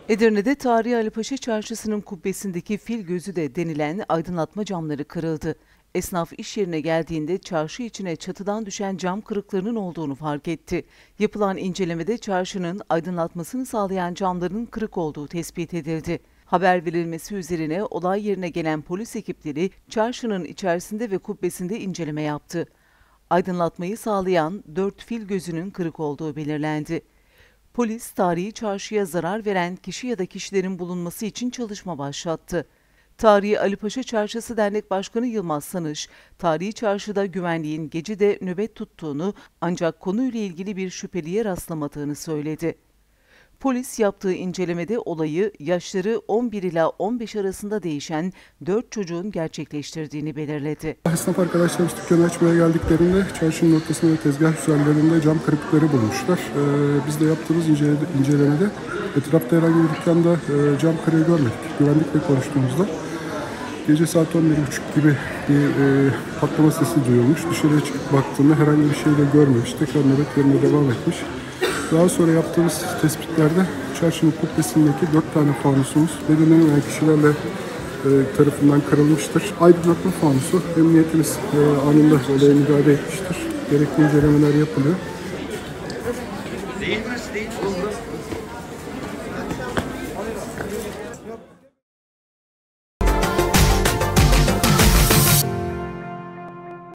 Edirne'de Tarihi Ali Paşa Çarşısı'nın kubbesindeki fil gözü de denilen aydınlatma camları kırıldı. Esnaf iş yerine geldiğinde çarşı içine çatıdan düşen cam kırıklarının olduğunu fark etti. Yapılan incelemede çarşının aydınlatmasını sağlayan camların kırık olduğu tespit edildi. Haber verilmesi üzerine olay yerine gelen polis ekipleri çarşının içerisinde ve kubbesinde inceleme yaptı. Aydınlatmayı sağlayan 4 fil gözünün kırık olduğu belirlendi. Polis, tarihi çarşıya zarar veren kişi ya da kişilerin bulunması için çalışma başlattı. Tarihi Ali Paşa Çarşısı Dernek Başkanı Yılmaz Sanış, tarihi çarşıda güvenliğin gecede nöbet tuttuğunu ancak konuyla ilgili bir şüpheliye rastlamadığını söyledi. Polis yaptığı incelemede olayı yaşları 11 ila 15 arasında değişen 4 çocuğun gerçekleştirdiğini belirledi. Esnaf arkadaşlarımız dükkanı açmaya geldiklerinde çarşının ortasında ve tezgah üzerlerinde cam kırıkları bulmuşlar. Biz de yaptığımız incelemede etrafta herhangi bir dükkanda cam kırığı görmedik. Güvenlikle konuştuğumuzda gece saat 11.30 gibi bir patlama sesi duyulmuş. Dışarıya çıkıp baktığında herhangi bir şey de görmemiş. Tekrar nöbetlerine devam etmiş. Daha sonra yaptığımız tespitlerde çarşının kubbesindeki 4 tane fanusumuz belirlenen kişilerle tarafından kırılmıştır. Aydınlatma fanusu, emniyetimiz anında olaya müdahale etmiştir. Gerekli incelemeler yapılıyor.